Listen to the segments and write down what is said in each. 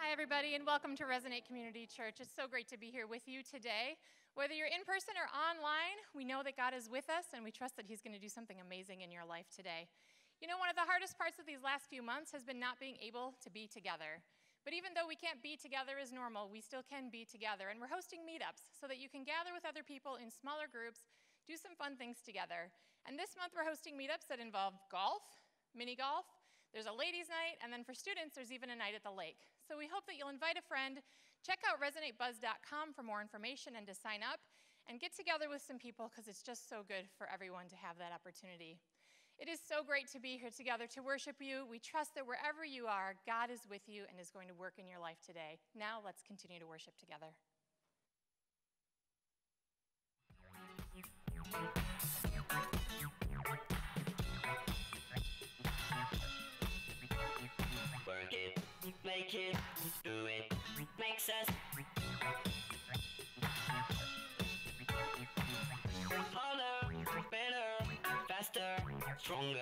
Hi, everybody, and welcome to Resonate Community Church. It's so great to be here with you today. Whether you're in person or online, we know that God is with us, and we trust that He's going to do something amazing in your life today. You know, one of the hardest parts of these last few months has been not being able to be together. But even though we can't be together as normal, we still can be together. And we're hosting meetups so that you can gather with other people in smaller groups, do some fun things together. And this month, we're hosting meetups that involve golf, mini golf. There's a ladies' night, and then for students, there's even a night at the lake. So we hope that you'll invite a friend, check out resonatebuzz.com for more information and to sign up, and get together with some people because it's just so good for everyone to have that opportunity. It is so great to be here together to worship you. We trust that wherever you are, God is with you and is going to work in your life today. Now let's continue to worship together. Work it, make it, do it, makes us harder, better, faster, stronger.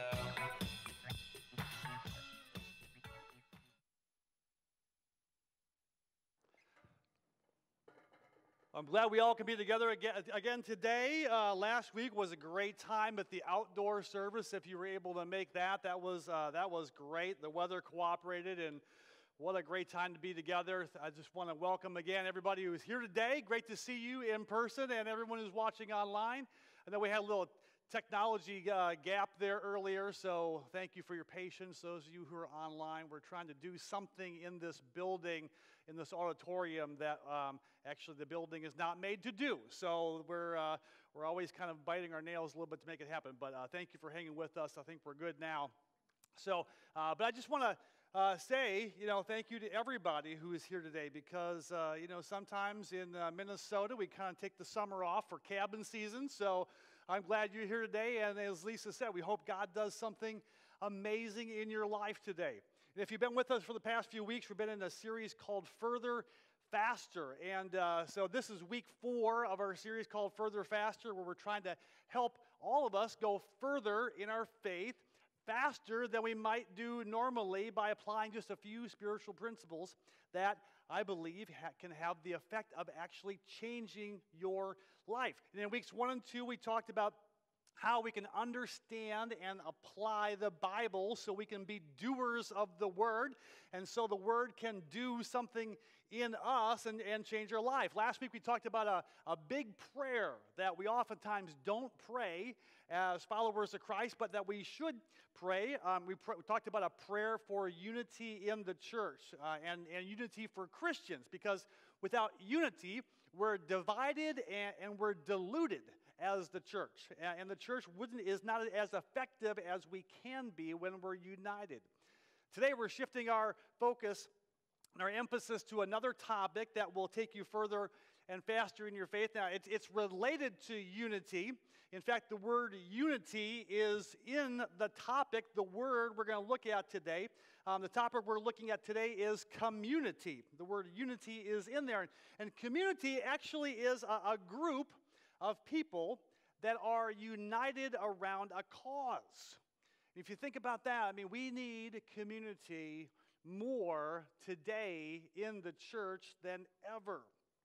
I'm glad we all can be together again today. Last week was a great time at the outdoor service. If you were able to make that, that was great. The weather cooperated, and what a great time to be together. I just want to welcome again everybody who is here today. Great to see you in person and everyone who's watching online. I know we had a little technology gap there earlier, so thank you for your patience. Those of you who are online, we're trying to do something in this building, in this auditorium that actually the building is not made to do. So we're always kind of biting our nails a little bit to make it happen. But thank you for hanging with us. I think we're good now. So, but I just want to say, thank you to everybody who is here today because, sometimes in Minnesota we kind of take the summer off for cabin season. So I'm glad you're here today. And as Lisa said, we hope God does something amazing in your life today. And if you've been with us for the past few weeks, we've been in a series called Further Faster. And so this is week 4 of our series called Further Faster, where we're trying to help all of us go further in our faith, faster than we might do normally by applying just a few spiritual principles that I believe can have the effect of actually changing your life. And in weeks 1 and 2, we talked about how we can understand and apply the Bible so we can be doers of the Word, and so the Word can do something in us and change our life. Last week we talked about a big prayer that we oftentimes don't pray as followers of Christ, but that we should pray. We talked about a prayer for unity in the church and unity for Christians, because without unity, we're divided and we're diluted as the church. And the church is not as effective as we can be when we're united. Today we're shifting our focus and our emphasis to another topic that will take you further and faster in your faith. Now, it's related to unity. In fact, the word unity is in the topic, the word we're going to look at today. The topic we're looking at today is community. The word unity is in there. And community actually is a group of people that are united around a cause. If you think about that, we need community more today in the church than ever.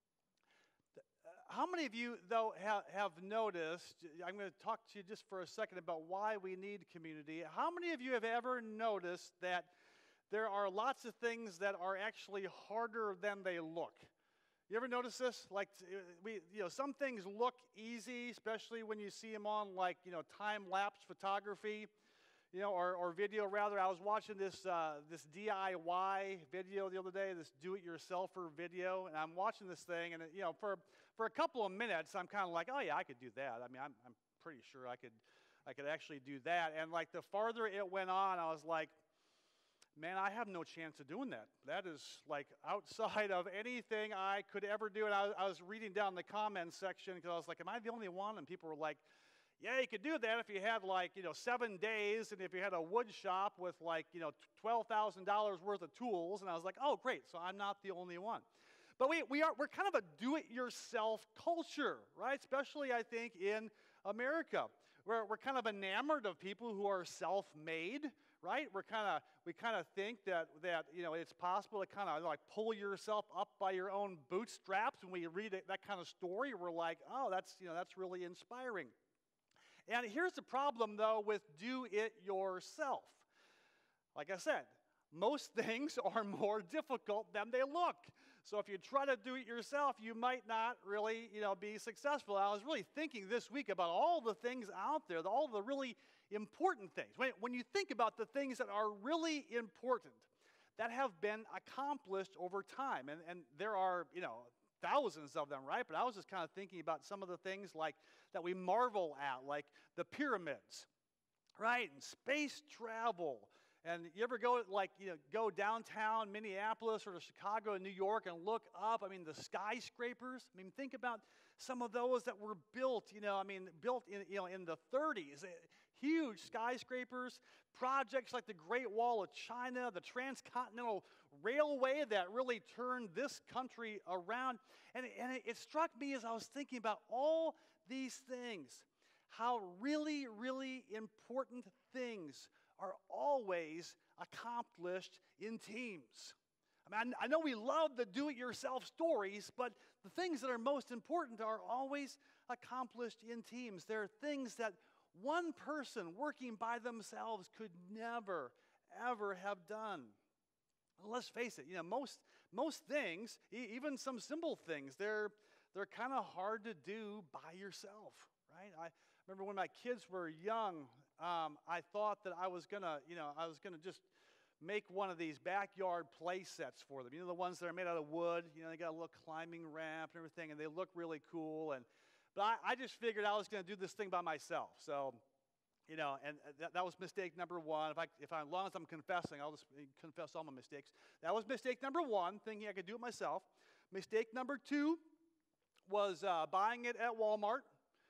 How many of you, though, have noticed, I'm going to talk to you just for a second about why we need community. How many of you have ever noticed that there are lots of things that are actually harder than they look? You ever notice this? Like, some things look easy, especially when you see them on, time-lapse photography, or video, rather. I was watching this DIY video the other day, this do-it-yourselfer video, and I'm watching this thing, and, for a couple of minutes, I'm kind of like, oh, yeah, I could do that. I'm pretty sure I could actually do that. And, the farther it went on, I was like, man, I have no chance of doing that. That is outside of anything I could ever do. And I was reading down the comments section because I was like, am I the only one? And people were like, yeah, you could do that if you had 7 days and if you had a wood shop with $12,000 worth of tools. And I was like, oh, great. So I'm not the only one. But we're kind of a do-it-yourself culture, right? Especially, I think, in America. We're kind of enamored of people who are self-made, right? We kind of think that it's possible to kind of like pull yourself up by your own bootstraps. When we read that kind of story, we're like, oh, that's really inspiring. And here's the problem, though, with do it yourself. Like I said, most things are more difficult than they look. So if you try to do it yourself, you might not really, be successful. I was really thinking this week about all the things out there, all the really important things. When you think about the things that are really important, that have been accomplished over time, and there are, thousands of them, right? But I was just kind of thinking about some of the things like that we marvel at, like the pyramids, right? And space travel. And you ever go downtown Minneapolis or to Chicago and New York and look up, the skyscrapers? Think about some of those that were built, built in the 30s. Huge skyscrapers, projects like the Great Wall of China, the Transcontinental Railway that really turned this country around. And it struck me as I was thinking about all these things, how really, really important things are always accomplished in teams. I know we love the do-it-yourself stories, but the things that are most important are always accomplished in teams. There are things that one person working by themselves could never, ever have done. Let's face it, most things, even some simple things, they're kind of hard to do by yourself, right? I remember when my kids were young, I thought that I was gonna just make one of these backyard play sets for them. The ones that are made out of wood. They got a little climbing ramp and everything, and they look really cool. But I just figured I was going to do this thing by myself. So, and that was mistake number one. As long as I'm confessing, I'll just confess all my mistakes. That was mistake number one, thinking I could do it myself. Mistake number two was buying it at Walmart.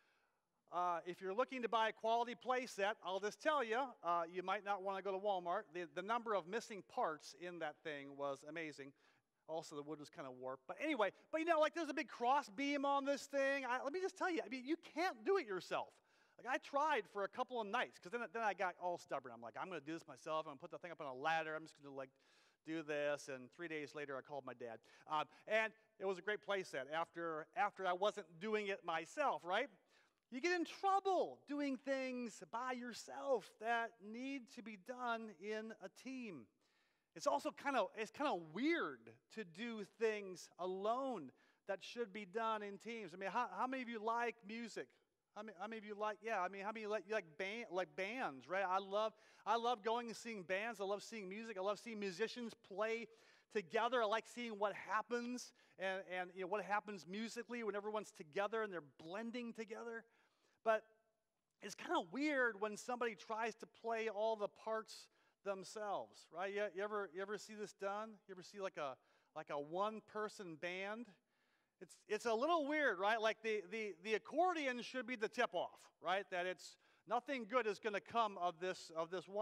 If you're looking to buy a quality play set, I'll just tell you, you might not want to go to Walmart. The number of missing parts in that thing was amazing. Also, the wood was kind of warped. But anyway, there's a big cross beam on this thing. Let me just tell you, you can't do it yourself. I tried for a couple of nights, because then I got all stubborn. I'm like, I'm going to do this myself. I'm going to put the thing up on a ladder. I'm just going to do this. And 3 days later, I called my dad. And it was a great play set after I wasn't doing it myself, right? You get in trouble doing things by yourself that need to be done in a team. It's also kind of weird to do things alone that should be done in teams. How many of you like music? How many of you like? How many of you like bands? Right? I love going and seeing bands. I love seeing music. I love seeing musicians play together. I like seeing what happens and what happens musically when everyone's together and they're blending together. But it's kind of weird when somebody tries to play all the parts themselves, right? You ever see this done? You ever see like a one-person band? It's a little weird, right? Like the accordion should be the tip-off, right? That it's nothing good is going to come of this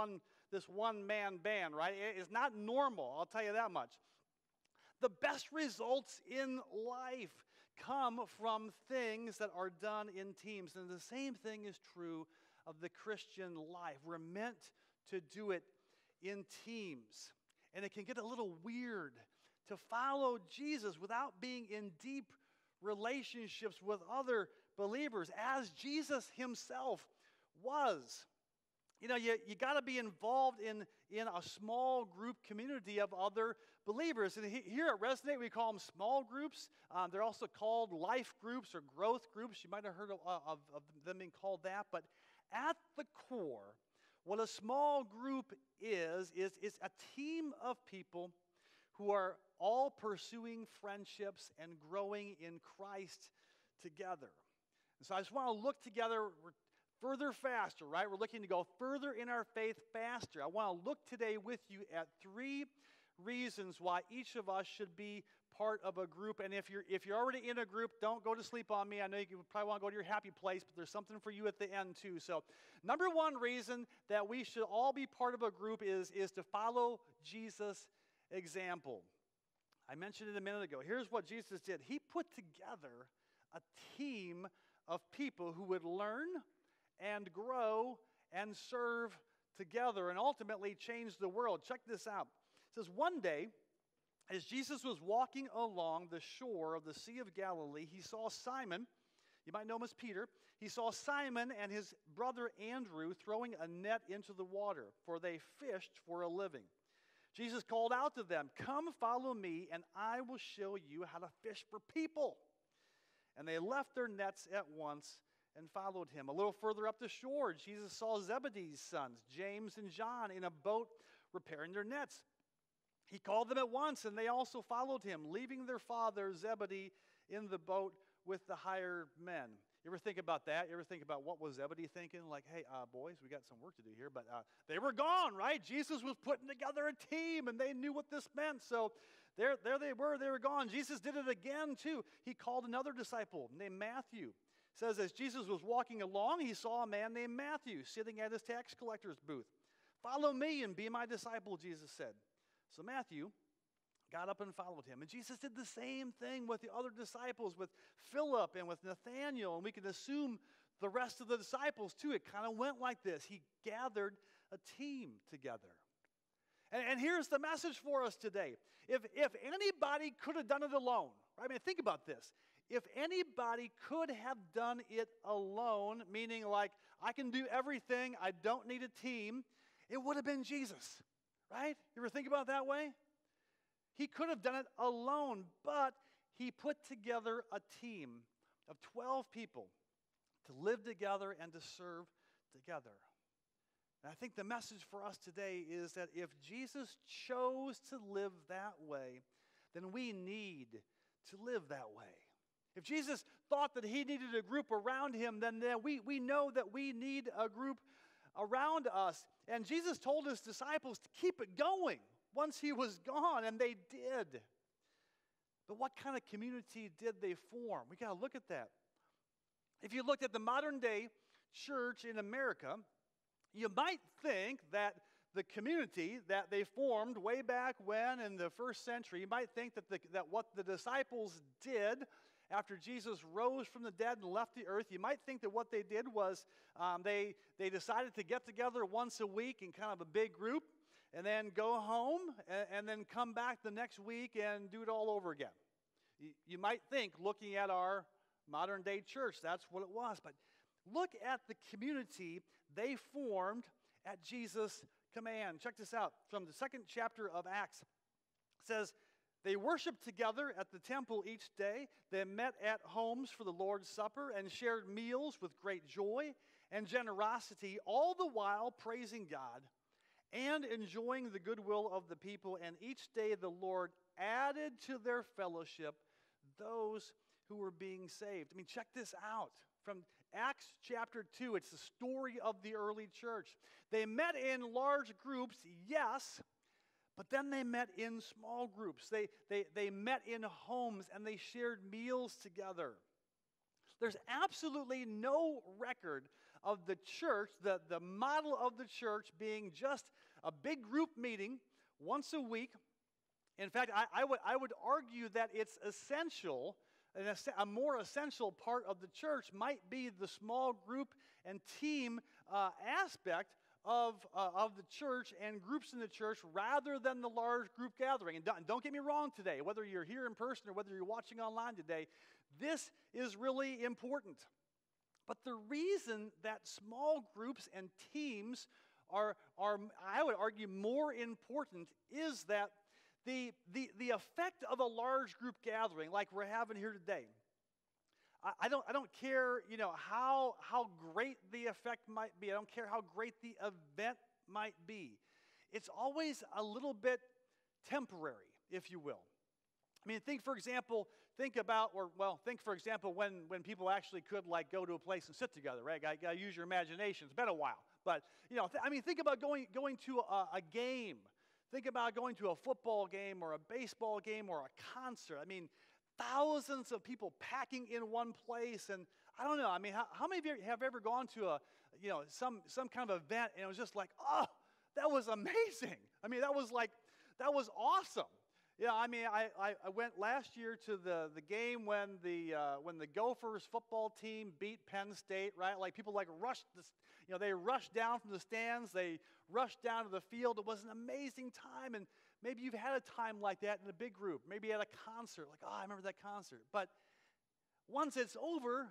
one-man band, right? It's not normal, I'll tell you that much. The best results in life come from things that are done in teams. And the same thing is true of the Christian life. We're meant to do it in teams. And it can get a little weird to follow Jesus without being in deep relationships with other believers, as Jesus himself was. You got to be involved in a small group community of other believers. And here at Resonate, we call them small groups. They're also called life groups or growth groups. You might have heard of them being called that. But at the core, what a small group is a team of people who are all pursuing friendships and growing in Christ together. And so I just want to look together further faster, right? We're looking to go further in our faith faster. I want to look today with you at 3 reasons why each of us should be part of a group. And if you're already in a group, don't go to sleep on me. I know you probably want to go to your happy place, but there's something for you at the end too. So number one reason that we should all be part of a group is to follow Jesus' example. I mentioned it a minute ago. Here's what Jesus did. He put together a team of people who would learn and grow and serve together and ultimately change the world. Check this out. It says, one day, as Jesus was walking along the shore of the Sea of Galilee, he saw Simon, you might know him as Peter, he saw Simon and his brother Andrew throwing a net into the water, for they fished for a living. Jesus called out to them, "Come follow me, and I will show you how to fish for people." And they left their nets at once and followed him. A little further up the shore, Jesus saw Zebedee's sons, James and John, in a boat repairing their nets. He called them at once, and they also followed him, leaving their father Zebedee in the boat with the hired men. You ever think about that? You ever think about what was Zebedee thinking? Like, hey, boys, we got some work to do here. But they were gone, right? Jesus was putting together a team, and they knew what this meant. So there they were gone. Jesus did it again, too. He called another disciple named Matthew. It says, as Jesus was walking along, he saw a man named Matthew sitting at his tax collector's booth. "Follow me and be my disciple," Jesus said. So Matthew got up and followed him. And Jesus did the same thing with the other disciples, with Philip and with Nathanael. And we can assume the rest of the disciples too. It kind of went like this. He gathered a team together. And here's the message for us today. If anybody could have done it alone, right? I mean, think about this. If anybody could have done it alone, meaning like, I can do everything, I don't need a team, it would have been Jesus, right? You ever think about it that way? He could have done it alone, but he put together a team of 12 people to live together and to serve together. And I think the message for us today is that if Jesus chose to live that way, then we need to live that way. If Jesus thought that he needed a group around him, then we know that we need a group around us. And Jesus told his disciples to keep it going once he was gone, and they did. But what kind of community did they form? We got to look at that. If you looked at the modern day church in America, you might think that the community that they formed way back when in the first century, you might think that what the disciples did after Jesus rose from the dead and left the earth, you might think that what they did was they decided to get together once a week in kind of a big group, and then go home, and then come back the next week and do it all over again. You might think, looking at our modern day church, that's what it was. But look at the community they formed at Jesus' command. Check this out. From the second chapter of Acts, it says, they worshiped together at the temple each day. They met at homes for the Lord's Supper and shared meals with great joy and generosity, all the while praising God and enjoying the goodwill of the people. And each day the Lord added to their fellowship those who were being saved. I mean, check this out. From Acts chapter 2, it's the story of the early church. They met in large groups, yes, but then they met in small groups. They met in homes, and they shared meals together. There's absolutely no record of the church, the model of the church being just a big group meeting once a week. In fact, I would argue that it's essential, and a more essential part of the church might be the small group and team aspect of the church and groups in the church rather than the large group gathering. And don't get me wrong today, whether you're here in person or whether you're watching online today, this is really important. But the reason that small groups and teams are I would argue, more important is that the effect of a large group gathering like we're having here today, I don't care, how great the effect might be. I don't care how great the event might be. It's always a little bit temporary, if you will. I mean, think for example when people actually could go to a place and sit together, right? Got to use your imagination. It's been a while, but think about going to a game. Think about going to a football game or a baseball game or a concert. I mean, thousands of people packing in one place, and I don't know. I mean, how many of you have ever gone to some kind of event and it was just like, oh, that was amazing. I mean, that was awesome. Yeah, I mean, I went last year to the game when the Gophers football team beat Penn State, right? Like people like rushed this, they rushed down from the stands, they rushed down to the field. It was an amazing time, and maybe you've had a time like that in a big group, maybe at a concert, like, oh, I remember that concert. But once it's over,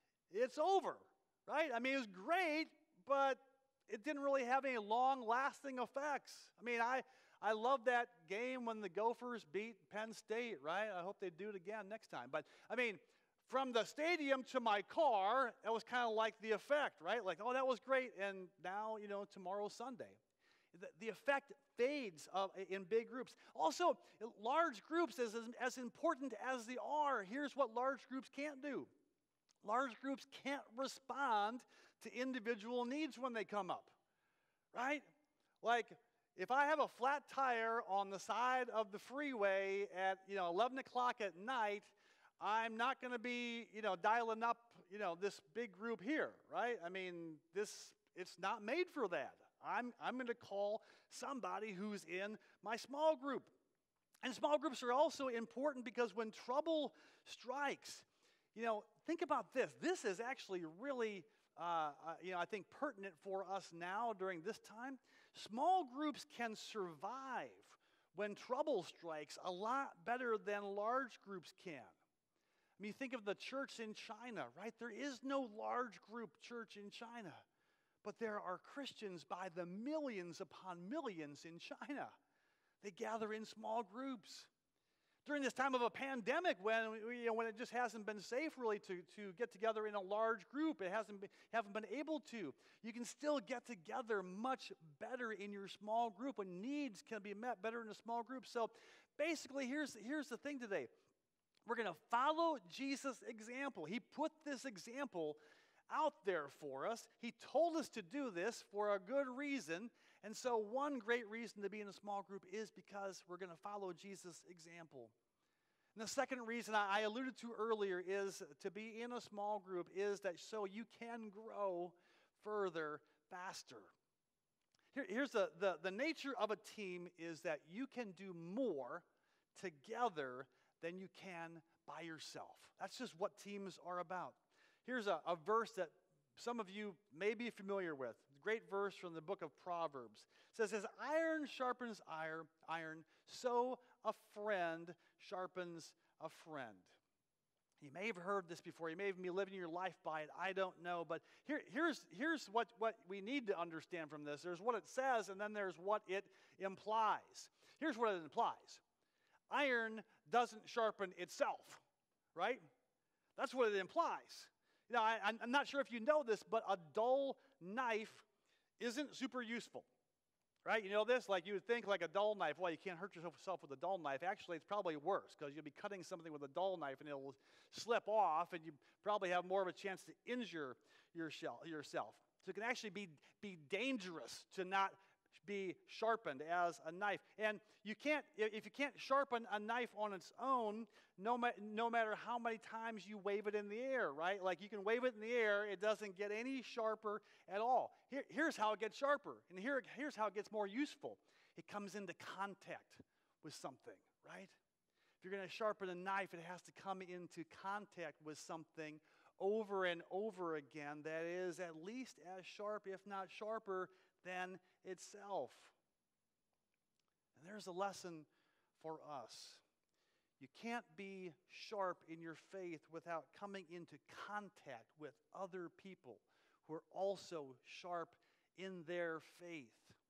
right? I mean, it was great, but it didn't really have any long-lasting effects. I mean, I love that game when the Gophers beat Penn State, right? I hope they do it again next time. But, I mean, from the stadium to my car, that was kind of like the effect, right? Like, oh, that was great, and now, tomorrow's Sunday. The effect fades in big groups. Also, large groups, as important as they are, here's what large groups can't do. Large groups can't respond to individual needs when they come up, right? Like, if I have a flat tire on the side of the freeway at 11 o'clock at night, I'm not going to be dialing up this big group here, right? I mean, it's not made for that. I'm going to call somebody who's in my small group. And small groups are also important because when trouble strikes, think about this. This is actually really, I think pertinent for us now during this time. Small groups can survive when trouble strikes a lot better than large groups can. I mean, think of the church in China, right? There is no large group church in China, but there are Christians by the millions upon millions in China. They gather in small groups. During this time of a pandemic, when it just hasn't been safe really to get together in a large group, haven't been able to, you can still get together much better in your small group when needs can be met better in a small group. So basically, here's the thing today. We're going to follow Jesus' example. He put this example out there for us. He told us to do this for a good reason. And so one great reason to be in a small group is because we're going to follow Jesus' example. And the second reason I alluded to earlier is to be in a small group is that so you can grow further faster. Here's the nature of a team is that you can do more together than you can by yourself. That's just what teams are about. Here's a verse that some of you may be familiar with. Great verse from the book of Proverbs. It says, as iron sharpens iron, so a friend sharpens a friend. You may have heard this before. You may even be living your life by it. I don't know. But here's what we need to understand from this. There's what it says, and then there's what it implies. Here's what it implies. Iron doesn't sharpen itself, right? That's what it implies. I'm not sure if you know this, but a dull knife isn't super useful, right? You know this? Like you would think like a dull knife, well, you can't hurt yourself with a dull knife. Actually, it's probably worse because you'll be cutting something with a dull knife and it'll slip off and you probably have more of a chance to injure yourself. So it can actually be dangerous to not be sharpened as a knife. And if you can't sharpen a knife on its own, no matter how many times you wave it in the air, right? Like you can wave it in the air, it doesn't get any sharper at all. Here's how it gets sharper, and here's how it gets more useful. It comes into contact with something, right? If you're going to sharpen a knife, it has to come into contact with something over and over again that is at least as sharp, if not sharper, than itself. And there's a lesson for us. You can't be sharp in your faith without coming into contact with other people who are also sharp in their faith.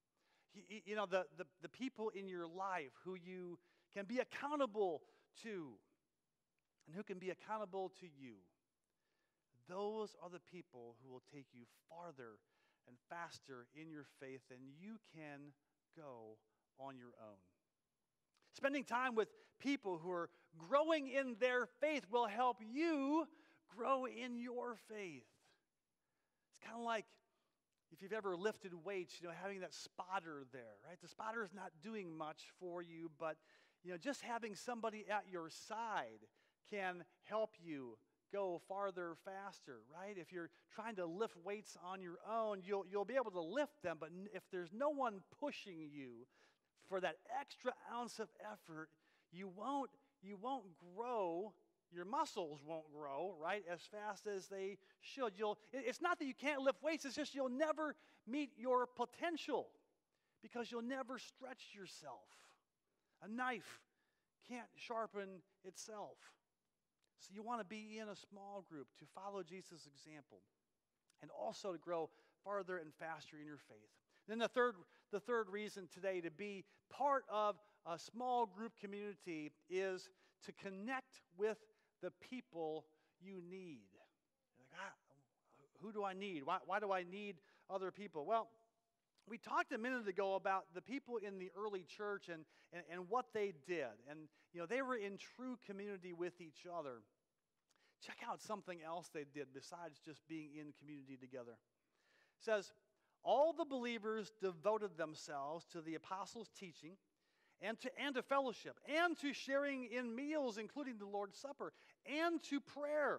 The people in your life who you can be accountable to and who can be accountable to you. Those are the people who will take you farther and faster in your faith than you can go on your own. Spending time with people who are growing in their faith will help you grow in your faith. It's kind of like if you've ever lifted weights, having that spotter there, right? The spotter is not doing much for you, but just having somebody at your side can help you go farther, faster, right? If you're trying to lift weights on your own, you'll be able to lift them, but if there's no one pushing you for that extra ounce of effort, you won't grow, your muscles won't grow, right, as fast as they should. It's not that you can't lift weights, it's just you'll never meet your potential because you'll never stretch yourself. A knife can't sharpen itself. So you want to be in a small group to follow Jesus' example and also to grow farther and faster in your faith. Then the third reason today to be part of a small group community is to connect with the people you need. Like, who do I need? Why do I need other people? Well, we talked a minute ago about the people in the early church and what they did. And, they were in true community with each other. Check out something else they did besides just being in community together. It says, all the believers devoted themselves to the apostles' teaching and to fellowship and to sharing in meals, including the Lord's Supper, and to prayer.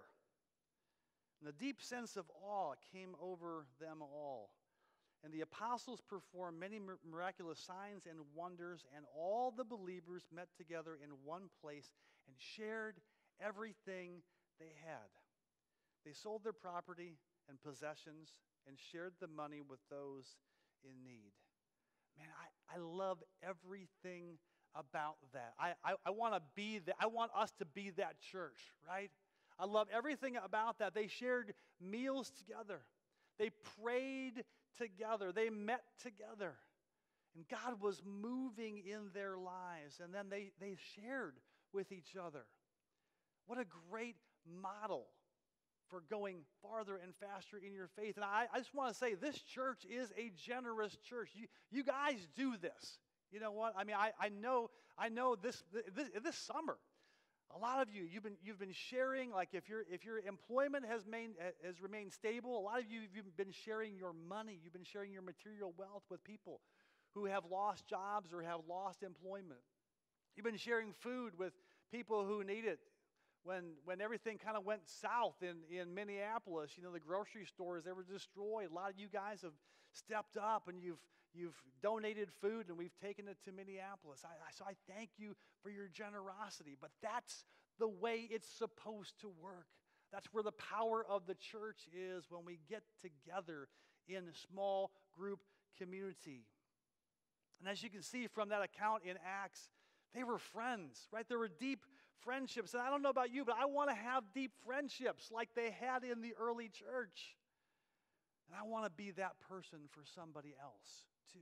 And a deep sense of awe came over them all. And the apostles performed many miraculous signs and wonders, and all the believers met together in one place and shared everything they had. They sold their property and possessions and shared the money with those in need. Man, I love everything about that. I want to be that. I want us to be that church, right? I love everything about that. They shared meals together. They prayed together. They met together. And God was moving in their lives. And then they shared with each other. What a great model for going farther and faster in your faith. And I just want to say, this church is a generous church. You guys do this. You know what? I mean, I know this summer, a lot of you've been sharing, like if your employment has remained stable, a lot of you've been sharing your money, you've been sharing your material wealth with people who have lost jobs or have lost employment. You've been sharing food with people who need it. When everything kind of went south in Minneapolis, the grocery stores, they were destroyed. A lot of you guys have stepped up and you've donated food and we've taken it to Minneapolis. So I thank you for your generosity. But that's the way it's supposed to work. That's where the power of the church is, when we get together in a small group community. And as you can see from that account in Acts, they were friends, right? There were deep friendships. And I don't know about you, but I want to have deep friendships like they had in the early church. And I want to be that person for somebody else too.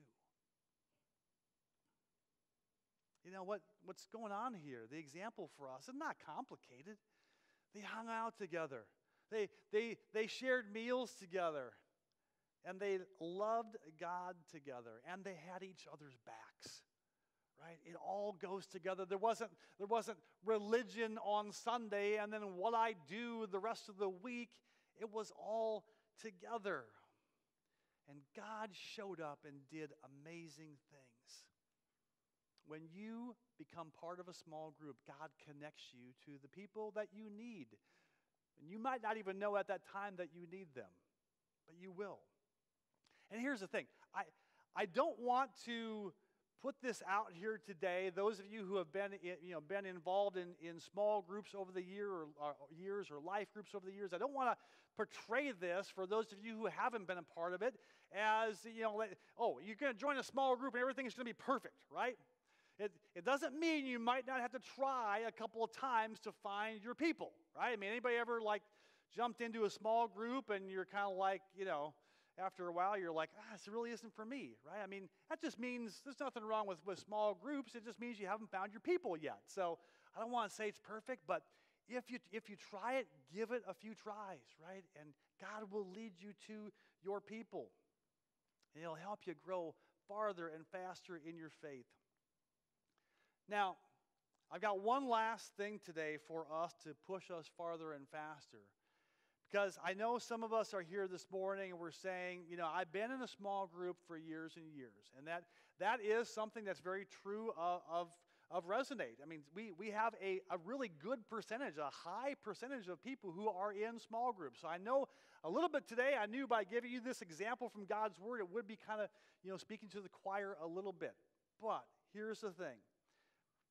What's going on here? The example for us is not complicated. They hung out together. They shared meals together. And they loved God together. And they had each other's backs. Right? It all goes together. There wasn't religion on Sunday and then what I do the rest of the week. It was all together. And God showed up and did amazing things. When you become part of a small group, God connects you to the people that you need. And you might not even know at that time that you need them, but you will. And here's the thing. I don't want to put this out here today. Those of you who have been involved in small groups over the years or life groups over the years, I don't want to portray this for those of you who haven't been a part of it as, you're going to join a small group and everything's going to be perfect, right? It doesn't mean you might not have to try a couple of times to find your people, right? I mean, anybody ever jumped into a small group and you're kind of after a while, you're like, this really isn't for me, right? I mean, that just means there's nothing wrong with small groups. It just means you haven't found your people yet. So I don't want to say it's perfect, but if you try it, give it a few tries, right? And God will lead you to your people. And He'll help you grow farther and faster in your faith. Now, I've got one last thing today for us to push us farther and faster. Because I know some of us are here this morning and we're saying, I've been in a small group for years and years. And that is something that's very true of Resonate. I mean, we have a really good percentage, a high percentage of people who are in small groups. So I know a little bit today, I knew by giving you this example from God's Word, it would be kind of, speaking to the choir a little bit. But here's the thing.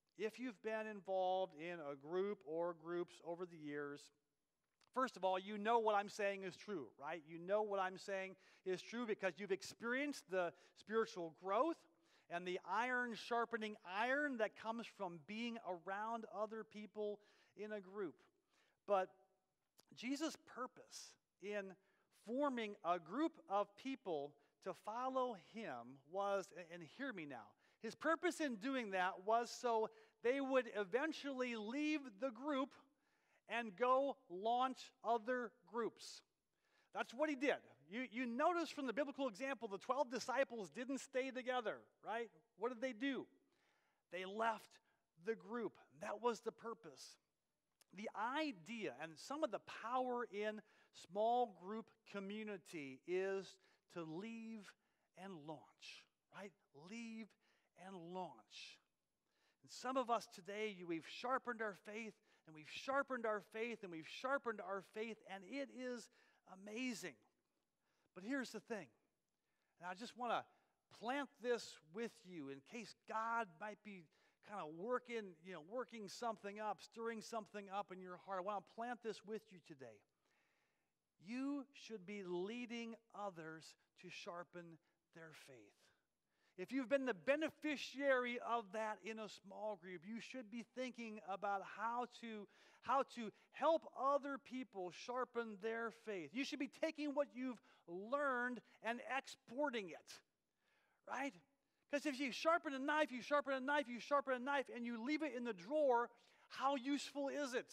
if you've been involved in a group or groups over the years, first of all, you know what I'm saying is true, right? You know what I'm saying is true because you've experienced the spiritual growth and the iron sharpening iron that comes from being around other people in a group. But Jesus' purpose in forming a group of people to follow him was, and hear me now, his purpose in doing that was so they would eventually leave the group and go launch other groups. That's what he did. You notice from the biblical example, the 12 disciples didn't stay together, right? What did they do? They left the group. That was the purpose. The idea and some of the power in small group community is to leave and launch, right? Leave and launch. And some of us today, we've sharpened our faith, and we've sharpened our faith, and we've sharpened our faith, and it is amazing. But here's the thing, and I just want to plant this with you in case God might be kind of working something up, stirring something up in your heart. I want to plant this with you today. You should be leading others to sharpen their faith. If you've been the beneficiary of that in a small group, you should be thinking about how to help other people sharpen their faith. You should be taking what you've learned and exporting it, right? Because if you sharpen a knife, you sharpen a knife, you sharpen a knife, and you leave it in the drawer, how useful is it?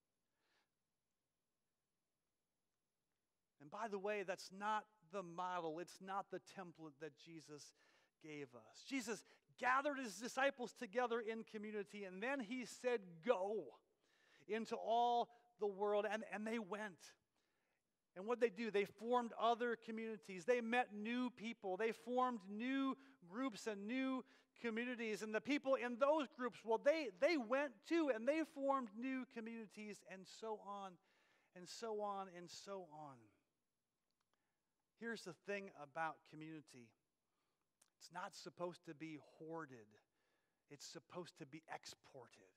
And by the way, that's not the model. It's not the template that Jesus gave us. Jesus gathered his disciples together in community, and then he said, go into all the world, and they went. And what did they do? They formed other communities. They met new people. They formed new groups and new communities. And the people in those groups, well, they went too, and they formed new communities, and so on, and so on, and so on. Here's the thing about community. It's not supposed to be hoarded. It's supposed to be exported.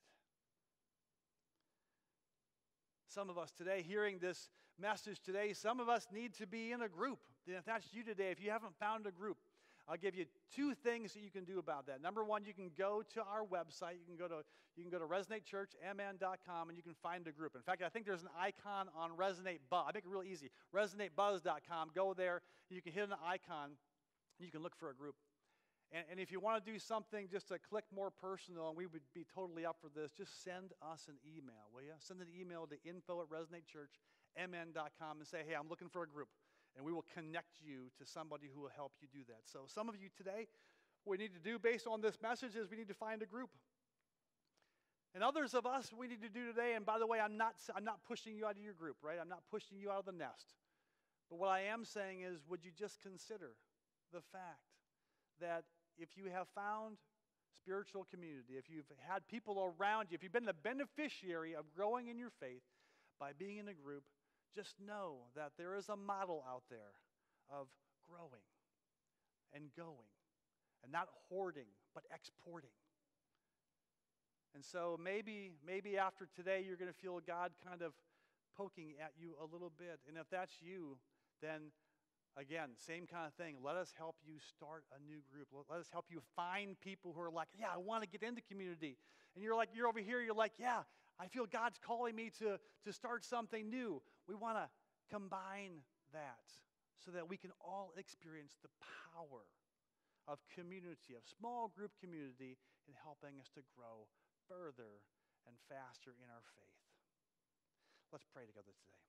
Some of us today, hearing this message today, some of us need to be in a group. And if that's you today, if you haven't found a group, I'll give you two things that you can do about that. Number one, you can go to our website. You can go to resonatechurchmn.com, and you can find a group. In fact, I think there's an icon on Resonate Buzz. I make it real easy. ResonateBuzz.com. Go there. You can hit an icon. And you can look for a group. And if you want to do something just to click more personal, and we would be totally up for this, just send us an email, will you? Send an email to info@resonatechurchmn.com and say, hey, I'm looking for a group. And we will connect you to somebody who will help you do that. So some of you today, what we need to do based on this message is we need to find a group. And others of us, we need to do today, and by the way, I'm not pushing you out of your group, right? I'm not pushing you out of the nest. But what I am saying is, would you just consider the fact that if you have found spiritual community, if you've had people around you, if you've been the beneficiary of growing in your faith by being in a group, just know that there is a model out there of growing and going and not hoarding, but exporting. And so maybe after today you're going to feel God kind of poking at you a little bit. And if that's you, then again, same kind of thing. Let us help you start a new group. Let us help you find people who are like, yeah, I want to get into community. And you're over here, you're like, yeah, I feel God's calling me to start something new. We want to combine that so that we can all experience the power of community, of small group community, in helping us to grow further and faster in our faith. Let's pray together today.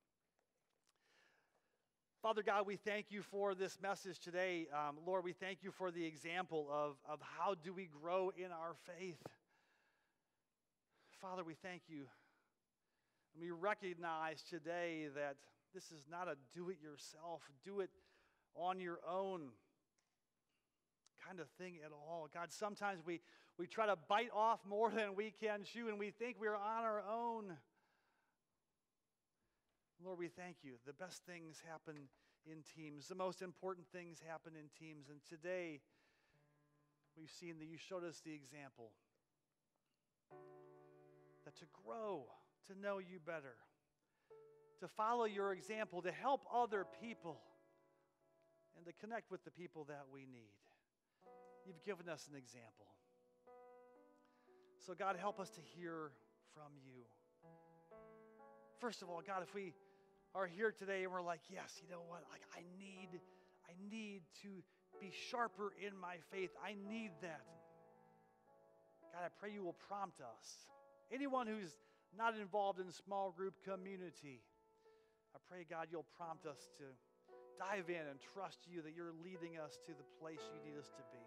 Father God, we thank you for this message today. Lord, we thank you for the example of how do we grow in our faith. Father, we thank you. And we recognize today that this is not a do-it-yourself, do-it-on your own kind of thing at all. God, sometimes we try to bite off more than we can chew, and we think we're on our own. Lord, we thank you. The best things happen in teams. The most important things happen in teams. And today, we've seen that you showed us the example that to grow, to know you better, to follow your example, to help other people, and to connect with the people that we need. You've given us an example. So God, help us to hear from you. First of all, God, if we are here today and we're like, yes, you know what, like I need to be sharper in my faith. I need that. God, I pray you will prompt us. Anyone who's not involved in small group community, I pray, God, you'll prompt us to dive in and trust you that you're leading us to the place you need us to be.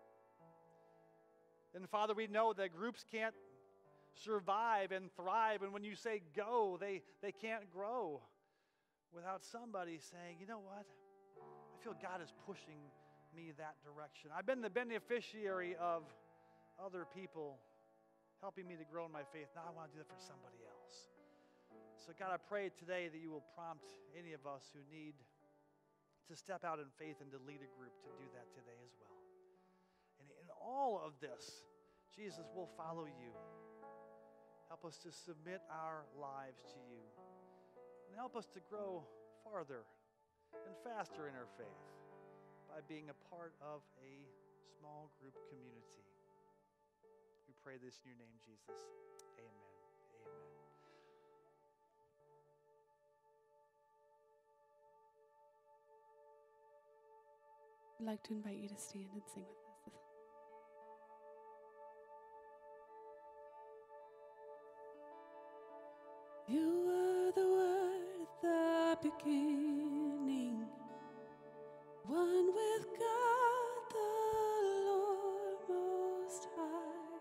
And Father, we know that groups can't survive and thrive, and when you say go, they can't grow without somebody saying, you know what, I feel God is pushing me that direction. I've been the beneficiary of other people helping me to grow in my faith. Now I want to do that for somebody else. So God, I pray today that you will prompt any of us who need to step out in faith and to lead a group to do that today as well. And in all of this, Jesus will follow you. Help us to submit our lives to you. And help us to grow farther and faster in our faith by being a part of a small group community. We pray this in your name, Jesus. Amen. Amen. I'd like to invite you to stand and sing with us. You were the Word at the beginning, one with God the Lord Most High.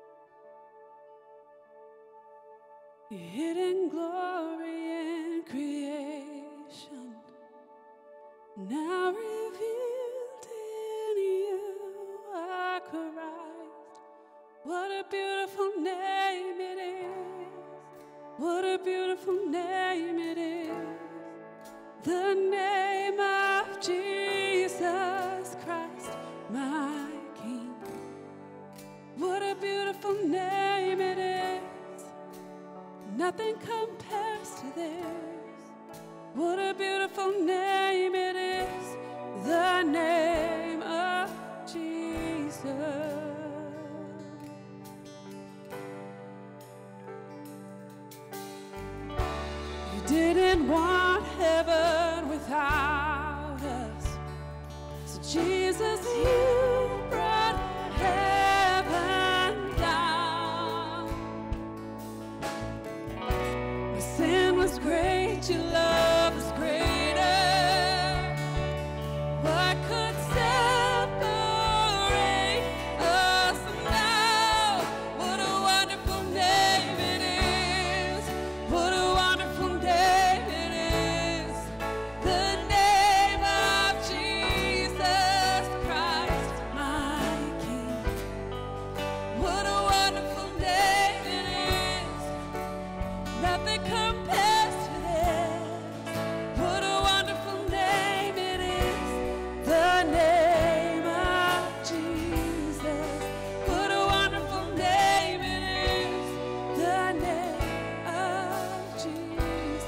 Your hidden glory in creation, now revealed in you are Christ. What a beautiful name it is. What a beautiful name it is. The name of Jesus Christ, my King. What a beautiful name it is. Nothing compares to this. What a beautiful name it is. The name of Jesus. You didn't want heaven without us. So Jesus, you brought heaven down. My sin was great, your love was greater. What could separate us now? What a wonderful name it is. What a wonderful name it is. The name of Jesus Christ, my King. What a wonderful name it is. Nothing compares to this. What a wonderful name it is. The name of Jesus. What a wonderful name it is. The name of Jesus.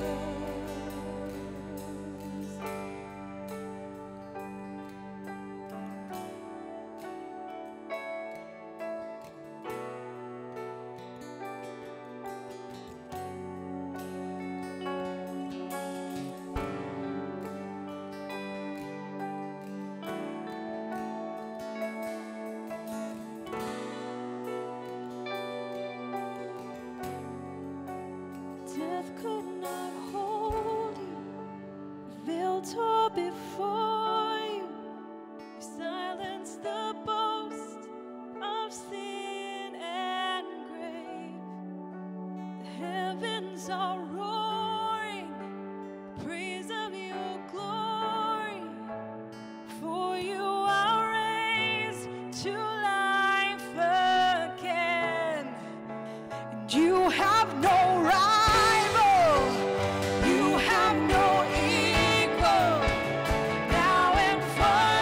Death could not hold you, the veil tore before you. You silenced the boast of sin and grave. The heavens are roaring, praise of your glory. For you are raised to life again. And you have no rival, you have no equal. Now and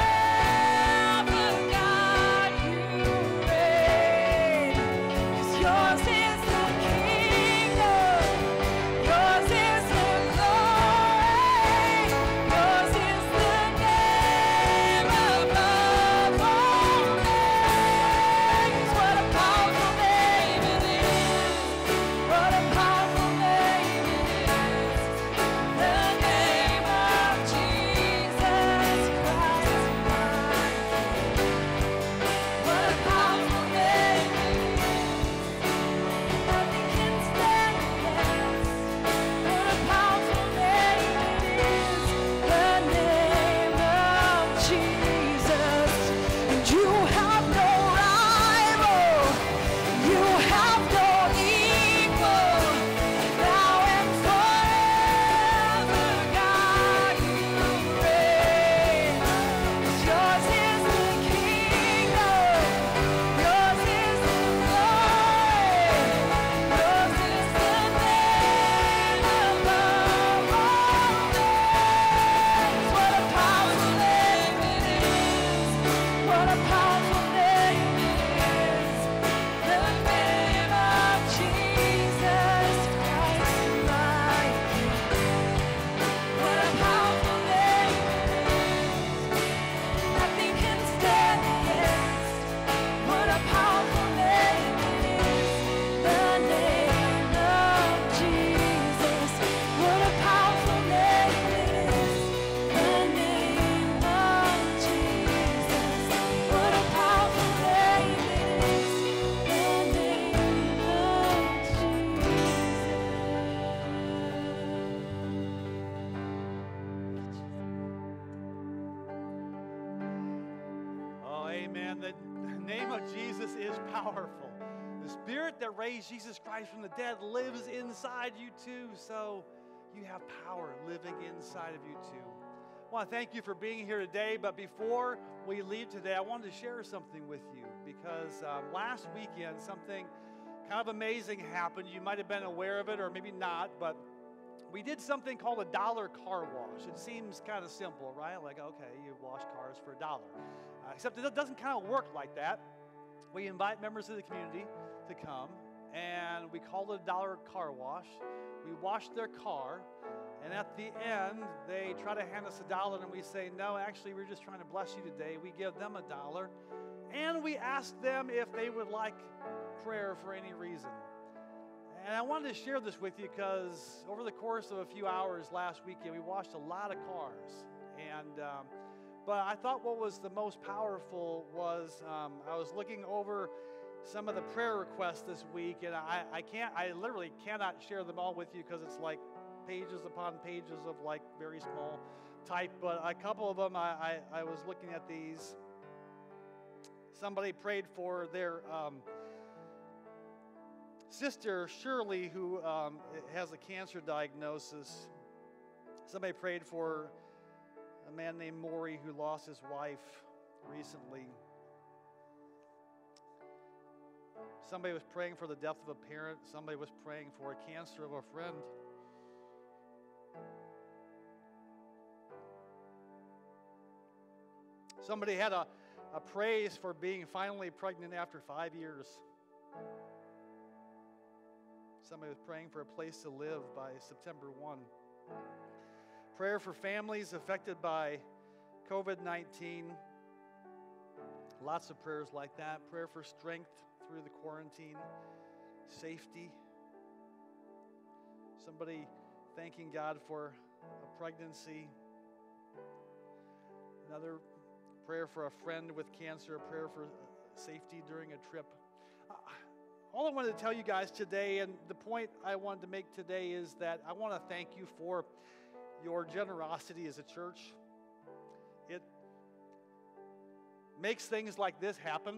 forever, God, you reign. 'Cause you're man. The name of Jesus is powerful. The Spirit that raised Jesus Christ from the dead lives inside you too. So you have power living inside of you too. I want to thank you for being here today. But before we leave today, I wanted to share something with you because last weekend something kind of amazing happened. You might have been aware of it or maybe not, but we did something called a dollar car wash. It seems kind of simple, right? Like, okay, you wash cars for $1. Except it doesn't kind of work like that. We invite members of the community to come, and we call it a dollar car wash. We wash their car, and at the end, they try to hand us $1, and we say, no, actually, we're just trying to bless you today. We give them $1, and we ask them if they would like prayer for any reason. And I wanted to share this with you because over the course of a few hours last weekend, we washed a lot of cars. But I thought what was the most powerful was I was looking over some of the prayer requests this week, and I literally cannot share them all with you because it's like pages upon pages of like very small type. But a couple of them, I was looking at these. Somebody prayed for their sister Shirley, who has a cancer diagnosis. Somebody prayed for a man named Maury who lost his wife recently. Somebody was praying for the death of a parent. Somebody was praying for a cancer of a friend. Somebody had a praise for being finally pregnant after 5 years. Somebody was praying for a place to live by September 1. Prayer for families affected by COVID-19. Lots of prayers like that. Prayer for strength through the quarantine. Safety. Somebody thanking God for a pregnancy. Another prayer for a friend with cancer. A prayer for safety during a trip. All I wanted to tell you guys today, and the point I wanted to make today, is that I want to thank you for your generosity as a church. It makes things like this happen.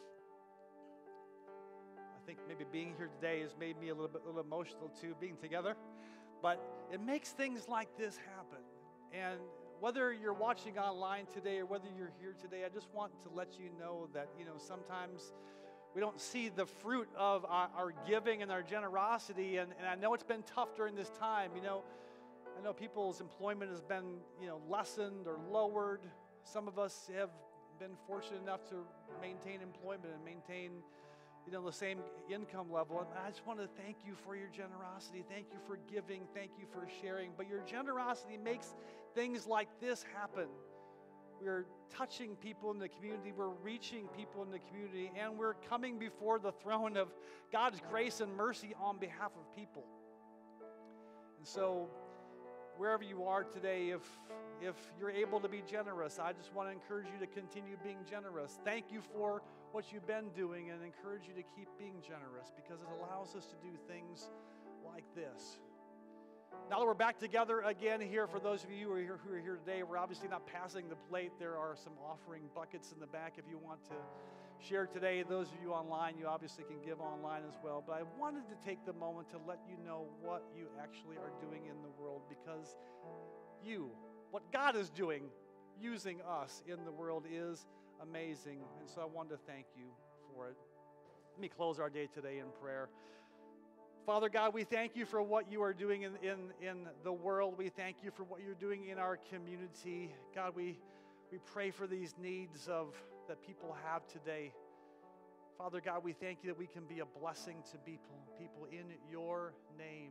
I think maybe being here today has made me a little emotional too, being together. But it makes things like this happen. And whether you're watching online today or whether you're here today, I just want to let you know that, sometimes we don't see the fruit of our giving and our generosity. And I know it's been tough during this time. I know people's employment has been, lessened or lowered. Some of us have been fortunate enough to maintain employment and maintain, the same income level. And I just want to thank you for your generosity. Thank you for giving. Thank you for sharing. But your generosity makes things like this happen. We're touching people in the community. We're reaching people in the community. And we're coming before the throne of God's grace and mercy on behalf of people. And so, wherever you are today, if you're able to be generous, I just want to encourage you to continue being generous. Thank you for what you've been doing and encourage you to keep being generous because it allows us to do things like this. Now that we're back together again here, for those of you who are here today, we're obviously not passing the plate. There are some offering buckets in the back if you want to share today. Those of you online, you obviously can give online as well. But I wanted to take the moment to let you know what you actually are doing in the world, because what God is doing, using us in the world, is amazing. And so I wanted to thank you for it. Let me close our day today in prayer. Father God, we thank you for what you are doing in the world. We thank you for what you're doing in our community. God, we pray for these needs that people have today. Father God, we thank you that we can be a blessing to people in your name.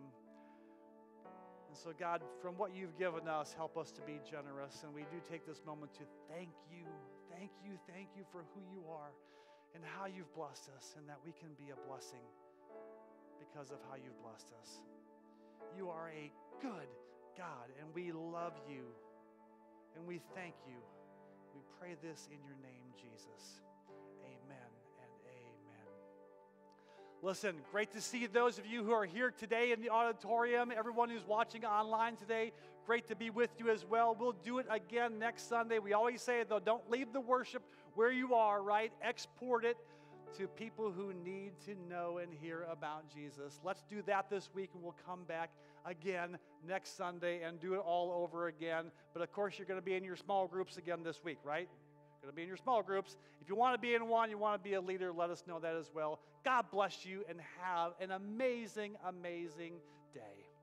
And so God, from what you've given us, help us to be generous. And we do take this moment to thank you for who you are and how you've blessed us, and that we can be a blessing because of how you've blessed us. You are a good God, and we love you, and we thank you. We pray this in your name, Jesus. Amen and amen. Listen, great to see those of you who are here today in the auditorium, everyone who's watching online today, great to be with you as well. We'll do it again next Sunday. We always say, though, don't leave the worship where you are, right? Export it to people who need to know and hear about Jesus. Let's do that this week, and we'll come back again next Sunday and do it all over again. But of course, you're going to be in your small groups again this week, right? Going to be in your small groups. If you want to be in one, you want to be a leader, let us know that as well. God bless you, and have an amazing, amazing day.